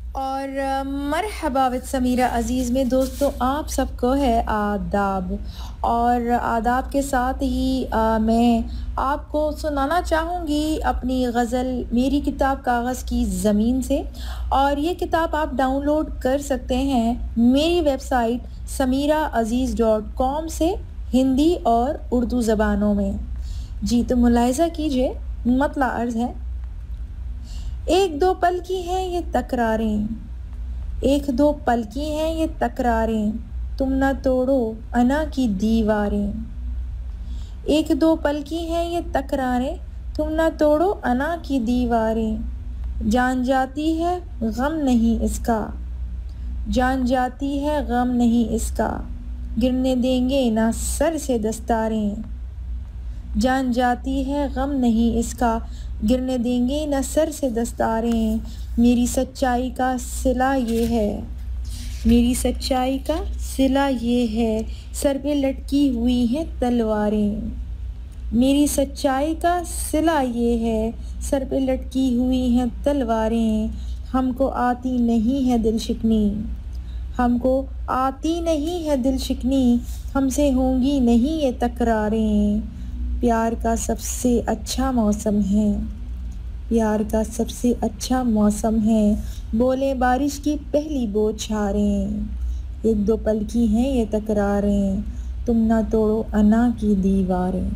और मरहबा विद समीरा अज़ीज़ में दोस्तों आप सबको है आदाब। और आदाब के साथ ही मैं आपको सुनाना चाहूँगी अपनी गज़ल मेरी किताब कागज़ की ज़मीन से। और ये किताब आप डाउनलोड कर सकते हैं मेरी वेबसाइट samiraazizz.com से, हिंदी और उर्दू ज़बानों में। जी तो मुलाहिज़ा कीजिए, मतला अर्ज़ है। एक दो पल की हैं ये तकरारें, एक दो पल की हैं ये तकरारें, तुम न तोड़ो अना की दीवारें। एक दो पल की हैं ये तकरारें, तुम न तोड़ो अना की दीवारें। जान जाती है गम नहीं इसका, जान जाती है गम नहीं इसका, गिरने देंगे ना सर से दस्तारें। जान जाती है गम नहीं इसका, गिरने देंगे न सर से दस्तारें। मेरी सच्चाई का सिला ये है, मेरी सच्चाई का सिला ये है, सर पे लटकी हुई हैं तलवारें। मेरी सच्चाई का सिला ये है, सर पे लटकी हुई हैं तलवारें। हमको आती नहीं है दिल शिकनी, हमको आती नहीं है दिल शिकनी, हमसे होंगी नहीं ये तकरारें। प्यार का सबसे अच्छा मौसम है, प्यार का सबसे अच्छा मौसम है, बोले बारिश की पहली बौछारें। एक दो पल की हैं ये तकरारें, तुम ना तोड़ो अना की दीवारें।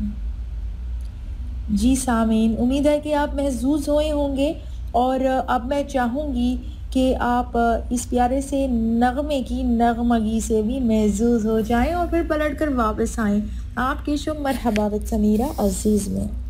जी सामीन, उम्मीद है कि आप महसूस हुए होंगे। और अब मैं चाहूँगी कि आप इस प्यारे से नगमे की नगमगी से भी महसूस हो जाएं और फिर पलट कर वापस आएँ आपके शो मरहबा विद समीरा अज़ीज़ में।